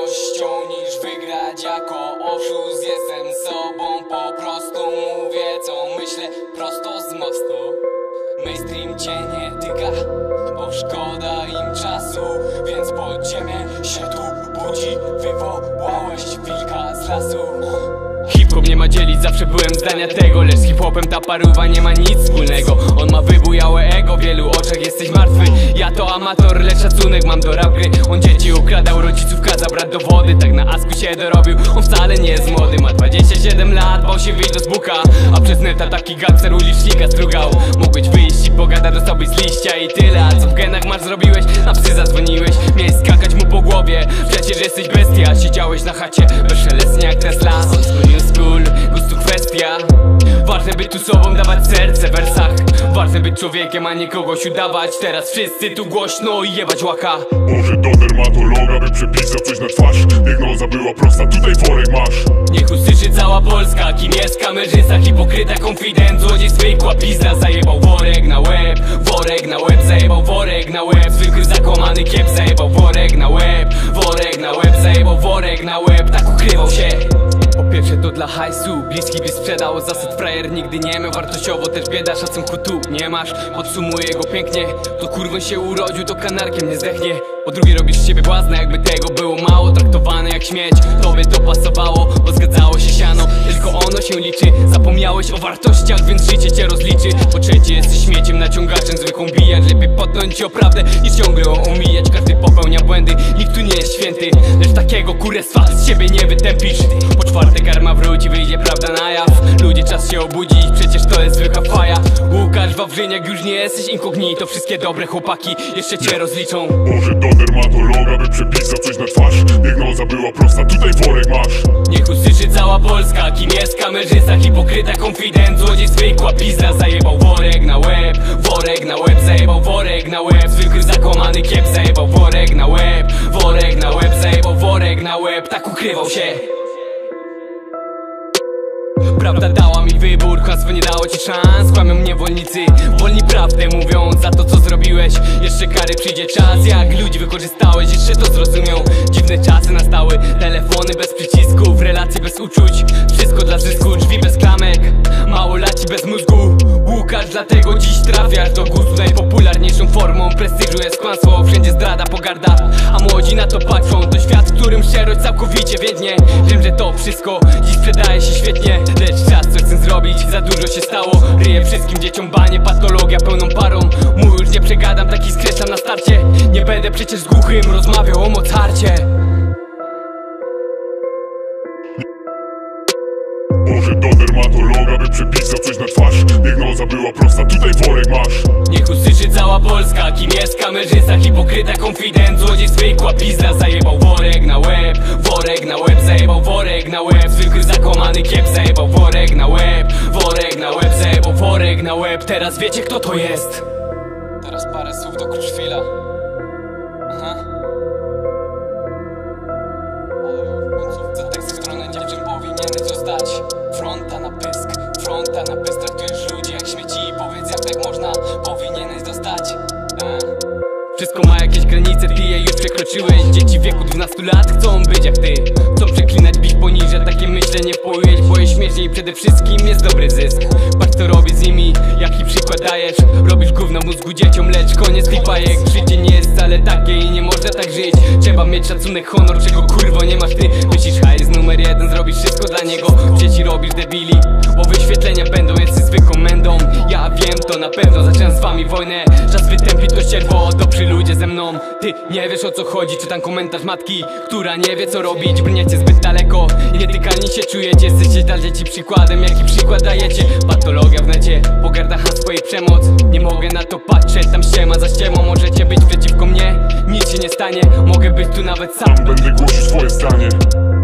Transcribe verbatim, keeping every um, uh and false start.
miłością niż wygrać jako oszust. Jestem sobą, po prostu mówię co myślę prosto z mostu. Mainstream cię nie tyka, bo szkoda im czasu, więc podziemie się tu budzi. Wywołałeś wilka z lasu. Hip-hop nie ma dzielić, zawsze byłem zdania tego, lecz z hip-hopem ta paruwa nie ma nic wspólnego. On ma wybujałe ego, w wielu oczach jesteś martwy. Ja to amator, lecz szacunek mam do rap gry. On dzieci ukradał, rodziców kazał brać do wody. Tak na asku się dorobił, on wcale nie jest młody. Ma dwadzieścia siedem lat, bał się wyjść do zbuka, a przez neta taki gangster ulicznika strugał. Mógłbyś wyjść i pogadać, dostałbyś z liścia i tyle. A co w genach masz zrobiłeś? Na psy zadzwoniłeś, miałeś skakać mu po głowie. Przecież jesteś bestia, siedziałeś na chacie bezszelestnie jak Tesla. New school, gustu kwestia. Ważne by tu sobą dawać serce w wersach. Ważne być człowiekiem, a nie kogoś udawać. Teraz wszyscy tu głośno i jebać łaka. Może do dermatologa by przepisał coś na twarz. Diagnoza była prosta, tutaj worek masz. Niech usłyszy cała Polska, kim jest kamerzysta. Hipokryta, konfident, złodziej, zwykła pizda. Zajebał worek na łeb, worek na łeb. Zajebał worek na łeb, zwykły zakłamany kiep. Zajebał worek na łeb, worek na łeb. Zajebał worek na łeb, tak ukrywał się. Po pierwsze to dla hajsu, bliski by sprzedał. Zasad frajer nigdy nie miał, wartościowo też bieda. Szacunku tu nie masz, podsumuję go pięknie. To kurwą się urodził, to kanarkiem nie zdechnie. Po drugie robisz z siebie błazna, jakby tego było mało. Traktowane jak śmieć, tobie to pasowało, bo zgadzało się siano, tylko ono się liczy. Zapomniałeś o wartościach, więc życie cię rozliczy. Po trzecie jesteś śmieciem, naciągaczem, zwykłą bijać. Lepiej potknąć o prawdę niż ciągle ją omijać. Każdy popełnia błędy, nikt tu nie jest święty, lecz takiego kurestwa z siebie nie wytępisz. Po czwarte karma wróci, wyjdzie prawda na jaw. Ludzie czas się obudzić, przecież to jest zwykła faja. Łukasz Wawrzyniak, już nie jesteś inkognito. Wszystkie dobre chłopaki jeszcze cię rozliczą. Może do dermatologa by przepisał coś na twarz. Diagnoza była prosta, tutaj worek masz. Niech usłyszy cała Polska, kim jest kamerzysta. Hipokryta, konfident, złodziej, zwykła pizda. Zajebał worek na łeb, worek na łeb. Zajebał worek na łeb, zwykły zakłamany kiep. Zajebał worek na łeb, worek na łeb. Zajebał worek na łeb, tak ukrywał się. Prawda dała mi wybór, kłamstwo nie dało ci szans. Kłamią niewolnicy, wolni prawdę mówiąc za to co zrobiłeś. Jeszcze kary przyjdzie czas, jak ludzi wykorzystałeś, jeszcze to zrozumią. Dziwne czasy nastały, telefony bez przycisków, relacje bez uczuć, wszystko dla zysku, drzwi bez klamek, małolaci bez mózgu. Łukasz, dlatego dziś trafiasz do gustu. Najpopularniejszą formą prestiżu jest kłamstwo, wszędzie zdrada, pogarda, a młodzi na to patrzą. To świat, w którym szczerość całkowicie wiednie. Wiem, że to wszystko dziś sprzedaje się świetnie, lecz czas co chcę zrobić, za dużo się stało. Ryję wszystkim dzieciom banie, patologia pełną parą. Mu już nie przegadam, taki skreślam na starcie. Nie będę przecież z głuchym rozmawiał o Mozarcie. Może do dermatologa by przepisał coś na twarz. Diagnoza była prosta, tutaj worek masz. Niech usłyszy cała Polska, kim jest kamerzysta. Hipokryta, konfident, złodziej, zwykła pizda. Zajebał worek na łeb, worek na łeb. Zajebał worek na łeb, zwykły zakłamany kiep. Zajebał worek na łeb, worek na łeb. Zajebał worek na łeb, teraz wiecie kto to jest. Teraz parę słów do Kruszwila. Aha. W końcówce tekst, stronę dziewczyn powinieneś zostać. Fronta na pysk, fronta na pysk. Traktujesz ludzi jak śmieci i powiedz jak tak można. Powinieneś dostać. e. Wszystko ma jakieś granice, ty je już przekroczyłeś. Dzieci w wieku dwunastu lat chcą być jak ty. Chcą przeklinać, bić poniżej, takie myślenie wpojeć. Bo je śmiesznie i przede wszystkim jest dobry zysk. Patrz co robisz z nimi, jaki przykład dajesz. Robisz gówno mózgu dzieciom, lecz koniec tych bajek. Życie nie jest wcale takie i nie można tak żyć. Trzeba mieć szacunek, honor, czego kurwo nie masz ty. Myślisz hajs numer jeden, zrobisz wszystko dla niego. Dzieci robisz debili, bo wyświetlenia będą, jesteś zwykłą mędą. Ja wiem to na pewno, zaczynam z wami wojnę. Czas wytępić to ścierwo, dobrzy ludzie ze mną. Ty nie wiesz o co chodzi, czytam komentarz matki, która nie wie co robić. Brniecie zbyt daleko i nietykalni się czujecie. Jesteście dla dzieci przykładem, jaki przykład dajecie. Patologia w necie, pogarda hasło i przemoc. Nie mogę na to patrzeć, tam ściema za ściemą. Możecie być przeciwko mnie, nic się nie stanie. Mogę być tu nawet sam, Będę głosił swoje zdanie.